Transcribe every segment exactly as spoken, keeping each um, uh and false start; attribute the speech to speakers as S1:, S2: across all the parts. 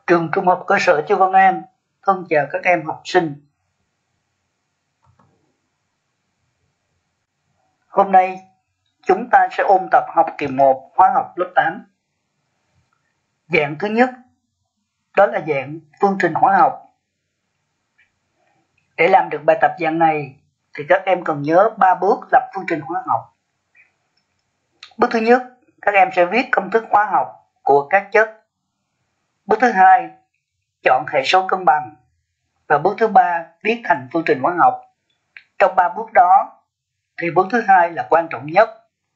S1: Trường Trung học cơ sở Chu Văn An thân chào các em học sinh. Hôm nay chúng ta sẽ ôn tập học kỳ một hóa học lớp tám. Dạng thứ nhất đó là dạng phương trình hóa học. Để làm được bài tập dạng này thì các em cần nhớ ba bước lập phương trình hóa học. Bước thứ nhất, các em sẽ viết công thức hóa học của các chất. Bước thứ hai, chọn hệ số cân bằng. Và bước thứ ba, viết thành phương trình hóa học. Trong ba bước đó thì bước thứ hai là quan trọng nhất.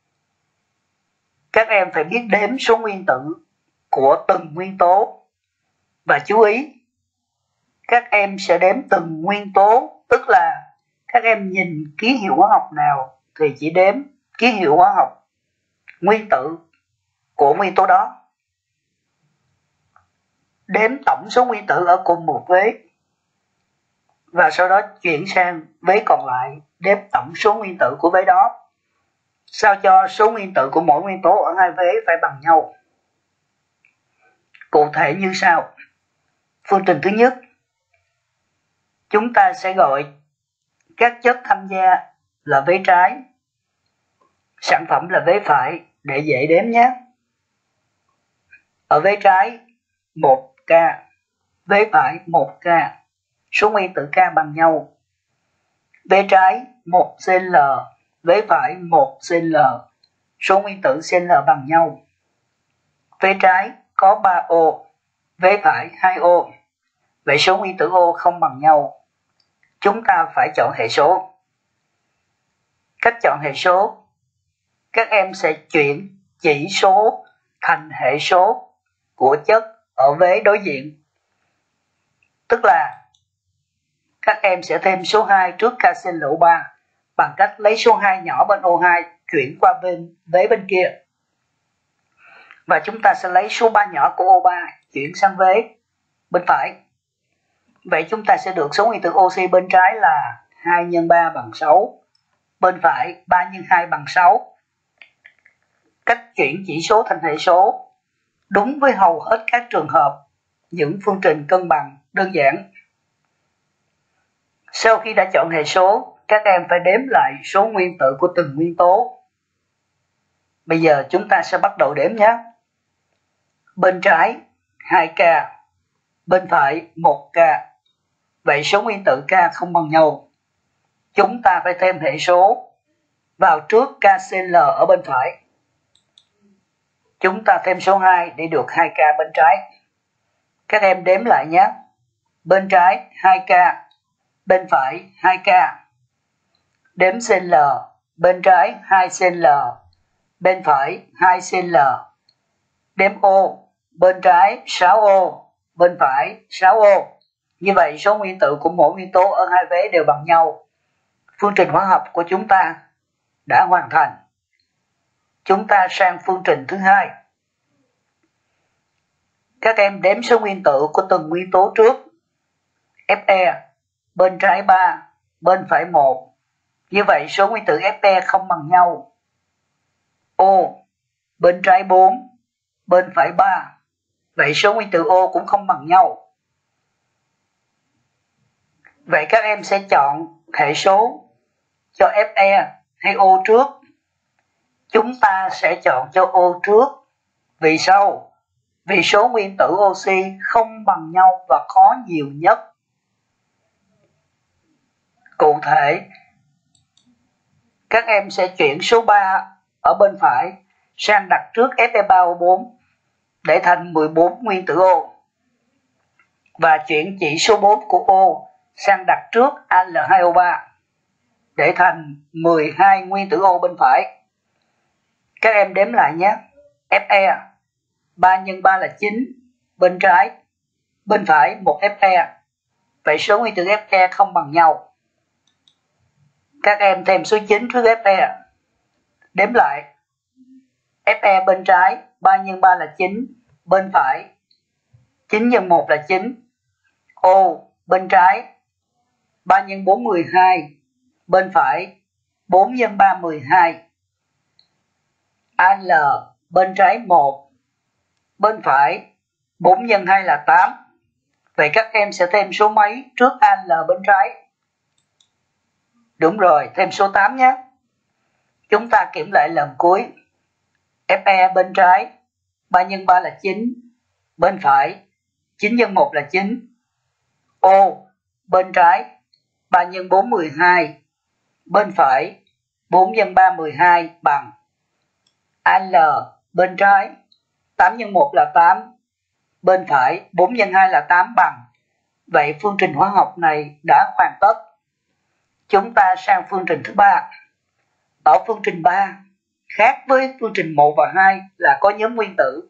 S1: Các em phải biết đếm số nguyên tử của từng nguyên tố. Và chú ý, các em sẽ đếm từng nguyên tố, tức là các em nhìn ký hiệu hóa học nào thì chỉ đếm ký hiệu hóa học nguyên tử của nguyên tố đó. Đếm tổng số nguyên tử ở cùng một vế. Và sau đó chuyển sang vế còn lại, đếm tổng số nguyên tử của vế đó. Sao cho số nguyên tử của mỗi nguyên tố ở hai vế phải bằng nhau. Cụ thể như sau. Phương trình thứ nhất, chúng ta sẽ gọi các chất tham gia là vế trái, sản phẩm là vế phải để dễ đếm nhé. Ở vế trái một K, vế phải một K, số nguyên tử K bằng nhau. Vế trái một Cl, vế phải một Cl, số nguyên tử Cl bằng nhau. Vế trái có ba O, vế phải hai O, vậy số nguyên tử O không bằng nhau. Chúng ta phải chọn hệ số. Cách chọn hệ số, các em sẽ chuyển chỉ số thành hệ số của chất ở vế đối diện. Tức là các em sẽ thêm số hai trước KClO ba bằng cách lấy số hai nhỏ bên O hai chuyển qua bên vế bên kia. Và chúng ta sẽ lấy số ba nhỏ của O ba chuyển sang vế bên phải. Vậy chúng ta sẽ được số nguyên tử oxy bên trái là hai nhân ba bằng sáu, bên phải ba nhân hai bằng sáu. Cách chuyển chỉ số thành hệ số đúng với hầu hết các trường hợp những phương trình cân bằng đơn giản. Sau khi đã chọn hệ số, các em phải đếm lại số nguyên tử của từng nguyên tố. Bây giờ chúng ta sẽ bắt đầu đếm nhé. Bên trái hai K, bên phải một K. Vậy số nguyên tử K không bằng nhau. Chúng ta phải thêm hệ số vào trước KCl ở bên phải. Chúng ta thêm số hai để được hai K bên trái. Các em đếm lại nhé. Bên trái hai K, bên phải hai K. Đếm Cl, bên trái hai Cl, bên phải hai Cl. Đếm O, bên trái sáu O, bên phải sáu O. Như vậy số nguyên tử của mỗi nguyên tố ở hai vế đều bằng nhau. Phương trình hóa học của chúng ta đã hoàn thành. Chúng ta sang phương trình thứ hai. Các em đếm số nguyên tử của từng nguyên tố trước. Fe, bên trái ba, bên phải một. Như vậy số nguyên tử Fe không bằng nhau. O, bên trái bốn, bên phải ba. Vậy số nguyên tử O cũng không bằng nhau. Vậy các em sẽ chọn hệ số cho Fe hay O trước. Chúng ta sẽ chọn cho O trước. Vì sao? Vì số nguyên tử oxy không bằng nhau và có nhiều nhất. Cụ thể, các em sẽ chuyển số ba ở bên phải sang đặt trước Fe ba O bốn để thành mười bốn nguyên tử O. Và chuyển chỉ số bốn của O sang đặt trước Al hai O ba để thành mười hai nguyên tử O bên phải. Các em đếm lại nhé. Fe ba nhân ba là chín, bên trái, bên phải một Fe. Vậy số nguyên tử Fe không bằng nhau. Các em thêm số chín trước Fe. Đếm lại. Fe bên trái ba nhân ba là chín, bên phải chín nhân một là chín. O bên trái ba nhân bốn mười hai, bên phải bốn nhân ba mười hai. Al bên trái một, bên phải bốn nhân hai là tám. Vậy các em sẽ thêm số mấy trước a lờ bên trái? Đúng rồi, thêm số tám nhé. Chúng ta kiểm lại lần cuối. ép e bên trái, ba nhân ba là chín. Bên phải, chín nhân một là chín. O bên trái, ba nhân bốn mười hai. Bên phải, bốn nhân ba mười hai bằng a lờ bên trái, tám nhân một là tám. Bên phải, bốn nhân hai là tám bằng. Vậy phương trình hóa học này đã hoàn tất. Chúng ta sang phương trình thứ ba. Ở phương trình ba, khác với phương trình một và hai là có nhóm nguyên tử.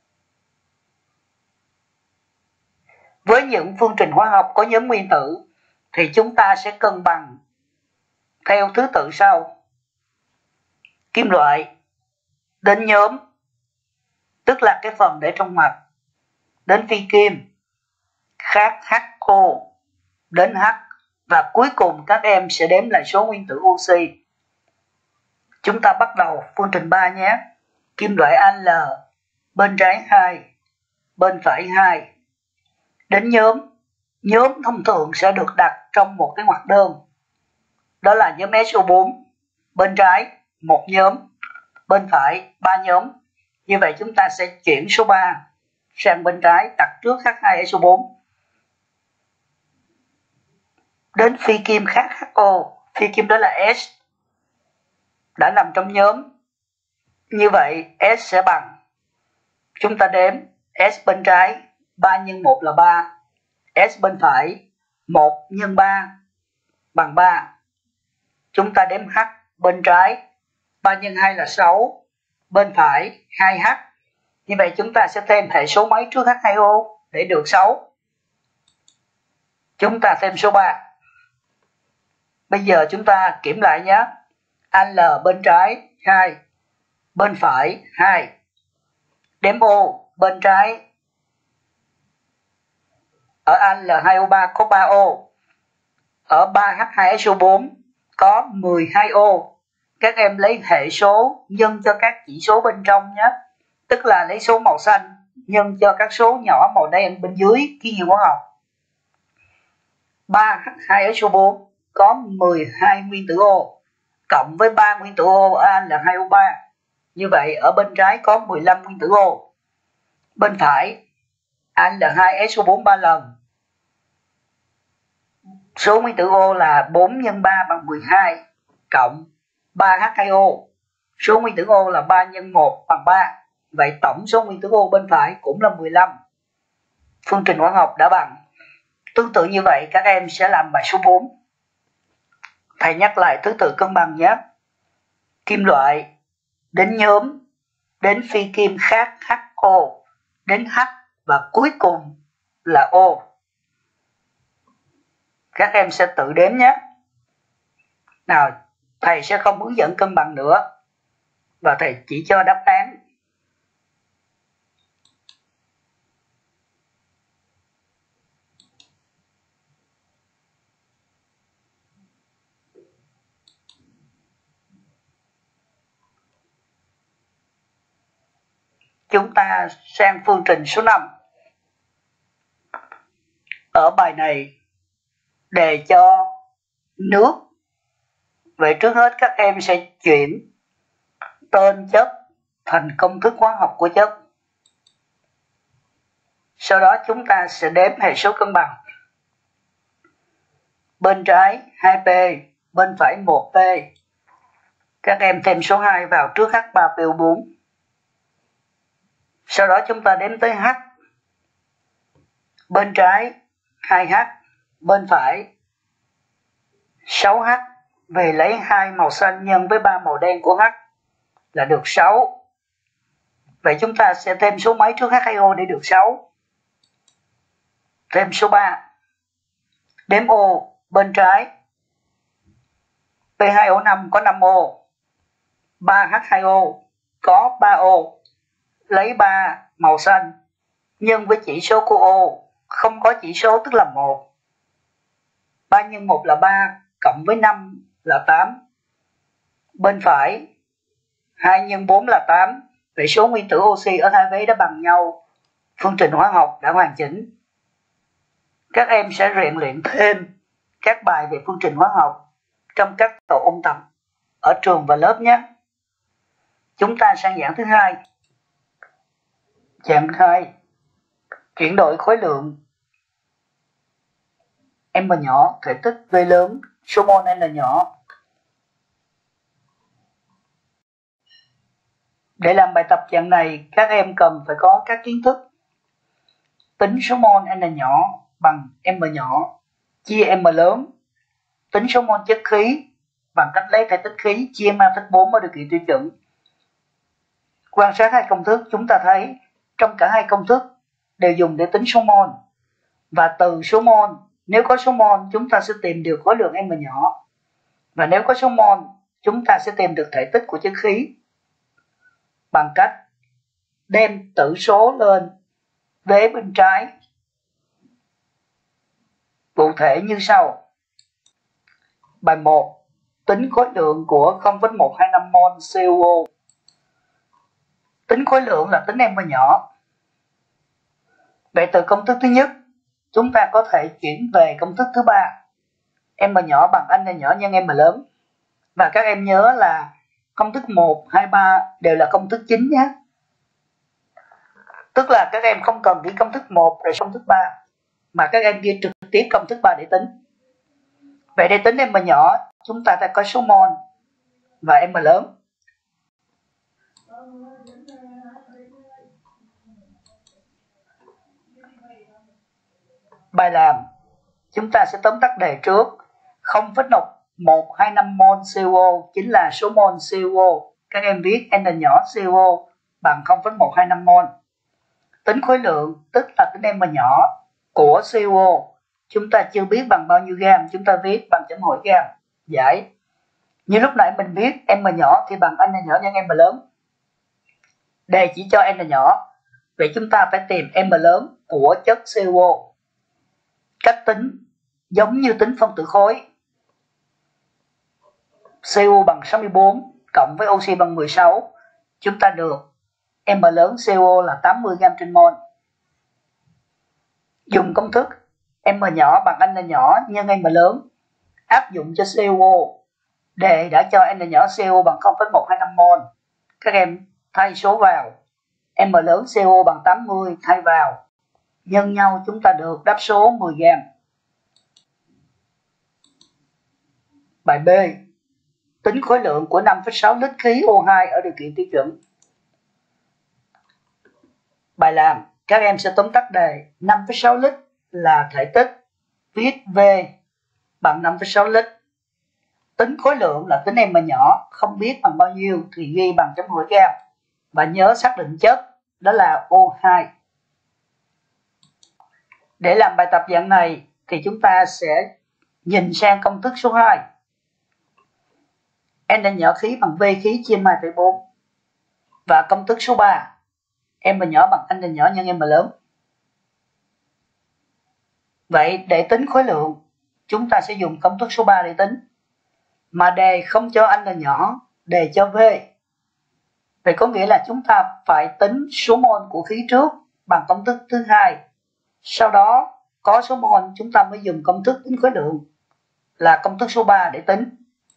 S1: Với những phương trình hóa học có nhóm nguyên tử thì chúng ta sẽ cân bằng theo thứ tự sau. Kim loại đến nhóm, tức là cái phần để trong mặt, đến phi kim, khác hát o đến H, và cuối cùng các em sẽ đếm lại số nguyên tử oxy. Chúng ta bắt đầu phương trình ba nhé. Kim loại Al, bên trái hai, bên phải hai. Đến nhóm, nhóm thông thường sẽ được đặt trong một cái ngoặc đơn. Đó là nhóm ét o bốn, bên trái một nhóm, bên phải ba nhóm. Như vậy chúng ta sẽ chuyển số ba sang bên trái, đặt trước hát hai ét o bốn. Đến phi kim khác hát o, phi kim đó là S, đã nằm trong nhóm. Như vậy S sẽ bằng, chúng ta đếm S bên trái, ba nhân một là ba. S bên phải, một nhân ba bằng ba. Chúng ta đếm H bên trái, ba nhân hai là sáu. Bên phải, hai H. Như vậy chúng ta sẽ thêm hệ số mấy trước hát hai o để được sáu. Chúng ta thêm số ba. Bây giờ chúng ta kiểm lại nhé. Al bên trái hai, bên phải hai. Đếm O bên trái. Ở Al hai o ba có ba O. Ở ba H hai ét o bốn có mười hai O. Các em lấy hệ số nhân cho các chỉ số bên trong nhé. Tức là lấy số màu xanh nhân cho các số nhỏ màu đen bên dưới ký hiệu hóa học. ba H hai ét o bốn có mười hai nguyên tử O cộng với ba nguyên tử O ở Al hai o ba. Như vậy ở bên trái có mười lăm nguyên tử O. Bên phải Al hai ét o bốn ba lần. Số nguyên tử O là bốn nhân ba bằng mười hai cộng ba H hai O. Số nguyên tử O là ba nhân một bằng ba. Vậy tổng số nguyên tử O bên phải cũng là mười lăm. Phương trình hóa học đã bằng. Tương tự như vậy các em sẽ làm bài số bốn. Thầy nhắc lại thứ tự cân bằng nhé. Kim loại đến nhóm, đến phi kim khác hát o, đến H và cuối cùng là O. Các em sẽ tự đếm nhé. Nào, thầy sẽ không hướng dẫn cân bằng nữa và thầy chỉ cho đáp án. Chúng ta sang phương trình số năm. Ở bài này đề cho nước. Vậy trước hết các em sẽ chuyển tên chất thành công thức hóa học của chất. Sau đó chúng ta sẽ đếm hệ số cân bằng. Bên trái hai P, bên phải một P. Các em thêm số hai vào trước H ba P O bốn. Sau đó chúng ta đếm tới H. Bên trái hai H, bên phải sáu H. Về lấy hai màu xanh nhân với ba màu đen của H là được sáu. Vậy chúng ta sẽ thêm số mấy trước H hai O để được sáu. Thêm số ba. Đếm O bên trái. P hai O năm có năm O. ba H hai O có ba O. Lấy ba màu xanh nhân với chỉ số của O, không có chỉ số tức là một. ba nhân một là ba, cộng với năm là tám. Bên phải hai nhân bốn là tám. Vậy số nguyên tử oxy ở hai vế đã bằng nhau. phương trình hóa học đã hoàn chỉnh. Các em sẽ rèn luyện thêm các bài về phương trình hóa học trong các tổ ôn tập ở trường và lớp nhé. Chúng ta sang dạng thứ hai. Dạng hai, chuyển đổi khối lượng M nhỏ, thể tích V lớn, số mol N nhỏ. Để làm bài tập dạng này, các em cần phải có các kiến thức tính số mol N nhỏ bằng M nhỏ chia M lớn, tính số mol chất khí bằng cách lấy thể tích khí chia M phẩy bốn ở điều kiện tiêu chuẩn. Quan sát hai công thức, chúng ta thấy trong cả hai công thức đều dùng để tính số mol. Và từ số mol, nếu có số mol chúng ta sẽ tìm được khối lượng M nhỏ. Và nếu có số mol, chúng ta sẽ tìm được thể tích của chất khí bằng cách đem tử số lên vế bên trái. Cụ thể như sau. Bài một, tính khối lượng của không phẩy một hai năm mol C O O. Tính khối lượng là tính M nhỏ. Vậy từ công thức thứ nhất, chúng ta có thể chuyển về công thức thứ ba. M nhỏ bằng N nhỏ nhân M lớn. Và các em nhớ là công thức một, hai, ba đều là công thức chính nhé. Tức là các em không cần ghi công thức một rồi công thức ba, mà các em ghi trực tiếp công thức ba để tính. Vậy để tính M nhỏ, chúng ta đã có số mol và M lớn. Bài làm, chúng ta sẽ tóm tắt đề trước. không phẩy một hai năm mol C O O chính là số mol C O O. Các em viết N nhỏ C O O bằng không phẩy một hai năm mol. Tính khối lượng tức là tính M nhỏ của C O O. Chúng ta chưa biết bằng bao nhiêu gam, chúng ta viết bằng chấm hỏi gam. Giải. Như lúc nãy mình biết M nhỏ thì bằng N nhỏ nhân M lớn. Đề chỉ cho N nhỏ. Vậy chúng ta phải tìm M lớn của chất C O O. Cách tính giống như tính phân tử khối. C O bằng sáu mươi bốn cộng với oxy bằng mười sáu. Chúng ta được M lớn C O O là tám mươi gam trên mol. Dùng công thức M nhỏ bằng N nhỏ nhân M lớn áp dụng cho C O O. Đề đã cho N nhỏ C O O bằng không phẩy một hai năm mol. Các em thay số vào. M lớn C O O bằng tám mươi thay vào. Nhân nhau chúng ta được đáp số mười gam. Bài B. Tính khối lượng của năm phẩy sáu lít khí O hai ở điều kiện tiêu chuẩn. Bài làm, các em sẽ tóm tắt đề. năm phẩy sáu lít là thể tích, viết V bằng năm phẩy sáu lít. Tính khối lượng là tính M nhỏ, không biết bằng bao nhiêu thì ghi bằng chấm hỏi gam. Và nhớ xác định chất, đó là O hai. Để làm bài tập dạng này thì chúng ta sẽ nhìn sang công thức số hai. N nhỏ khí bằng V khí chia hai phẩy bốn. Và công thức số ba. M nhỏ bằng N nhỏ nhân M lớn. Vậy để tính khối lượng, chúng ta sẽ dùng công thức số ba để tính. Mà đề không cho N nhỏ, đề cho V. Vậy có nghĩa là chúng ta phải tính số mol của khí trước bằng công thức thứ hai. Sau đó có số mol chúng ta mới dùng công thức tính khối lượng là công thức số ba để tính.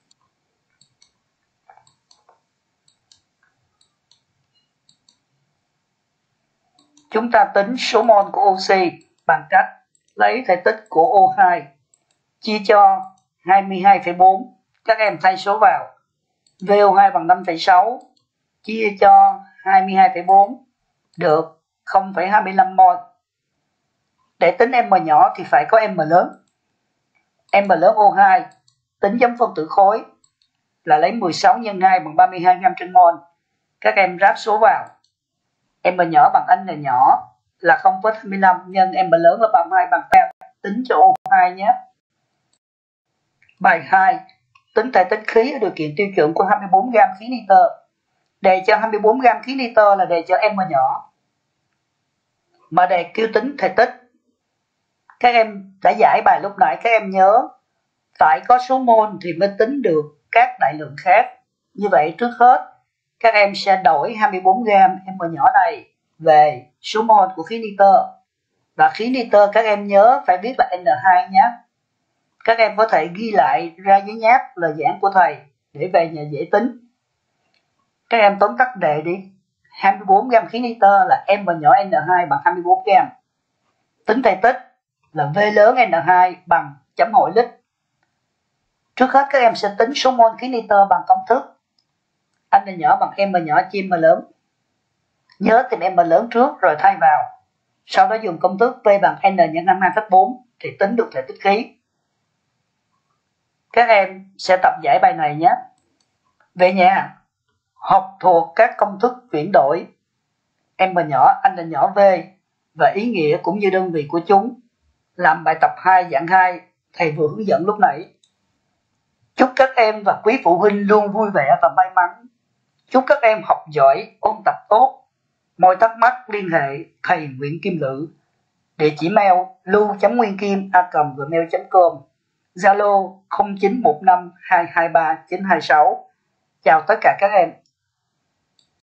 S1: Chúng ta tính số mol của oxy bằng cách lấy thể tích của O hai chia cho hai mươi hai phẩy bốn. Các em thay số vào. V O hai bằng năm phẩy sáu chia cho hai mươi hai phẩy bốn được không phẩy hai mươi lăm mol. Để tính M nhỏ thì phải có M lớn. M lớn O hai tính giống phân tử khối là lấy mười sáu nhân hai bằng ba mươi hai gam trên mol. Các em ráp số vào. M nhỏ bằng N nhỏ là không phẩy hai mươi lăm nhân M lớn là ba mươi hai bằng ba. Tính cho O hai nhé. Bài hai. Tính thể tích khí ở điều kiện tiêu chuẩn của hai mươi bốn gam khí nitơ. Đề cho hai mươi bốn gam khí nitơ là đề cho M nhỏ. Mà đề kêu tính thể tích. Các em đã giải bài lúc nãy, các em nhớ phải có số mol thì mới tính được các đại lượng khác. Như vậy trước hết các em sẽ đổi hai mươi bốn gam M nhỏ này về số mol của khí nitơ. Và khí nitơ các em nhớ phải viết là N hai nhé. Các em có thể ghi lại ra giấy nháp lời giảng của thầy để về nhà dễ tính. Các em tóm tắt đề đi. hai mươi bốn gam khí nitơ là M nhỏ N hai bằng hai mươi bốn gam. Tính thể tích là V lớn N hai bằng chấm hỏi lít. Trước hết các em sẽ tính số mol khí nitơ bằng công thức N nhỏ bằng M nhỏ chia M lớn. Nhớ tìm M lớn trước rồi thay vào. Sau đó dùng công thức V bằng N nhân năm mươi hai phẩy bốn thì tính được thể tích khí. Các em sẽ tập giải bài này nhé. Về nhà, học thuộc các công thức chuyển đổi M nhỏ, N nhỏ, V và ý nghĩa cũng như đơn vị của chúng. Làm bài tập hai dạng hai thầy vừa hướng dẫn lúc nãy. Chúc các em và quý phụ huynh luôn vui vẻ và may mắn. Chúc các em học giỏi, ôn tập tốt. Mọi thắc mắc liên hệ thầy Nguyễn Kim Lữ. Địa chỉ mail lưu chấm nguyên kim a còng gmail chấm com. Zalo không chín một năm hai hai ba chín hai sáu. Chào tất cả các em.